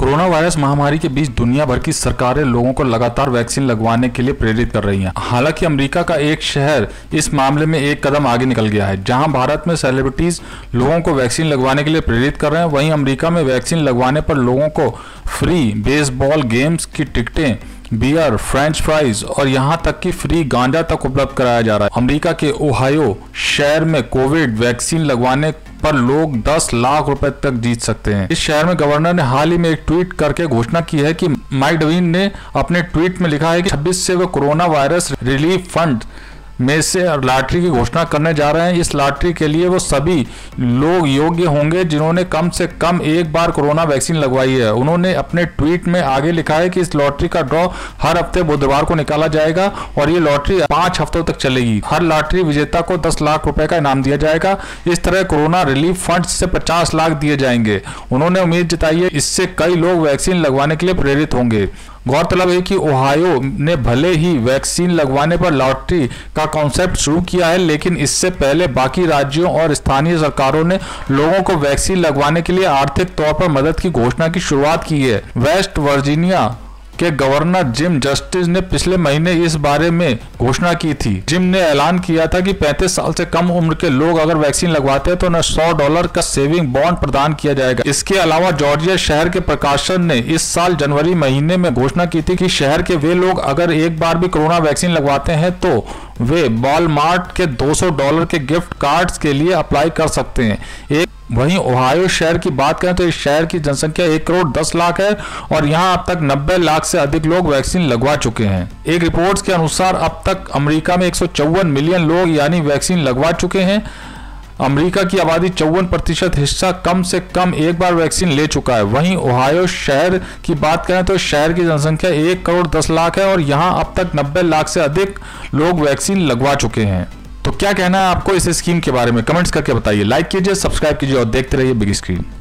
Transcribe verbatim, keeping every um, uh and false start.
Corona virus महामारी के बीच दुनिया भर की सरकारें लोगों को लगातार वैक्सीन लगवाने के लिए प्रेरित कर रही हैं। हालांकि अमेरिका का एक शहर इस मामले में एक कदम आगे निकल गया है। जहां भारत में सेलिब्रिटीज लोगों को वैक्सीन लगवाने के लिए प्रेरित कर रहे हैं, वहीं अमेरिका में वैक्सीन लगवाने पर लोगों को फ्री बेसबॉल गेम्स की टिकटें, बियर, फ्रेंच फ्राइज और यहां तक कि फ्री गांजा तक उपलब्ध कराया जा रहा है। अमेरिका के ओहायो शहर में कोविड वैक्सीन लगवाने पर लोग दस लाख रुपए तक जीत सकते हैं। इस शहर में गवर्नर ने हाल ही में एक ट्वीट करके घोषणा की है कि माइक डवीन ने अपने ट्वीट में लिखा है कि छब्बीस से वो कोरोना वायरस रिलीफ फंड में से लॉटरी की घोषणा करने जा रहे हैं। इस लॉटरी के लिए वो सभी लोग योग्य होंगे जिन्होंने कम से कम एक बार कोरोना वैक्सीन लगवाई है। उन्होंने अपने ट्वीट में आगे लिखा है कि इस लॉटरी का ड्रॉ हर हफ्ते बुधवार को निकाला जाएगा और ये लॉटरी पांच हफ्तों तक चलेगी। हर लॉटरी विजेता को दस लाख रुपए का इनाम दिया जाएगा। इस तरह कोरोना रिलीफ फंड से पचास लाख दिए जाएंगे। उन्होंने उम्मीद जताई है इससे कई लोग वैक्सीन लगवाने के लिए प्रेरित होंगे। गौरतलब है कि ओहायो ने भले ही वैक्सीन लगवाने पर लॉटरी का कॉन्सेप्ट शुरू किया है, लेकिन इससे पहले बाकी राज्यों और स्थानीय सरकारों ने लोगों को वैक्सीन लगवाने के लिए आर्थिक तौर पर मदद की घोषणा की शुरुआत की है। वेस्ट वर्जीनिया के गवर्नर जिम जस्टिस ने पिछले महीने इस बारे में घोषणा की थी। जिम ने ऐलान किया था कि पैंतीस साल से कम उम्र के लोग अगर वैक्सीन लगवाते हैं तो उन्हें सौ डॉलर का सेविंग बॉन्ड प्रदान किया जाएगा। इसके अलावा जॉर्जिया शहर के प्रशासन ने इस साल जनवरी महीने में घोषणा की थी कि शहर के वे लोग अगर एक बार भी कोरोना वैक्सीन लगवाते हैं तो वे वॉलमार्ट के दो सौ डॉलर के गिफ्ट कार्ड्स के लिए अप्लाई कर सकते हैं। एक वहीं ओहायो शहर की बात करें तो इस शहर की जनसंख्या एक करोड़ दस लाख है और यहां अब तक नब्बे लाख से अधिक लोग वैक्सीन लगवा चुके हैं। एक रिपोर्ट्स के अनुसार अब तक अमेरिका में एक सौ चौवन मिलियन लोग यानी वैक्सीन लगवा चुके हैं। अमेरिका की आबादी चौवन प्रतिशत हिस्सा कम से कम एक बार वैक्सीन ले चुका है। वहीं ओहायो शहर की बात करें तो शहर की जनसंख्या एक करोड़ दस लाख है और यहां अब तक नब्बे लाख से अधिक लोग वैक्सीन लगवा चुके हैं। तो क्या कहना है आपको इस स्कीम के बारे में, कमेंट्स करके बताइए। लाइक कीजिए, सब्सक्राइब कीजिए और देखते रहिए बिग स्क्रीन।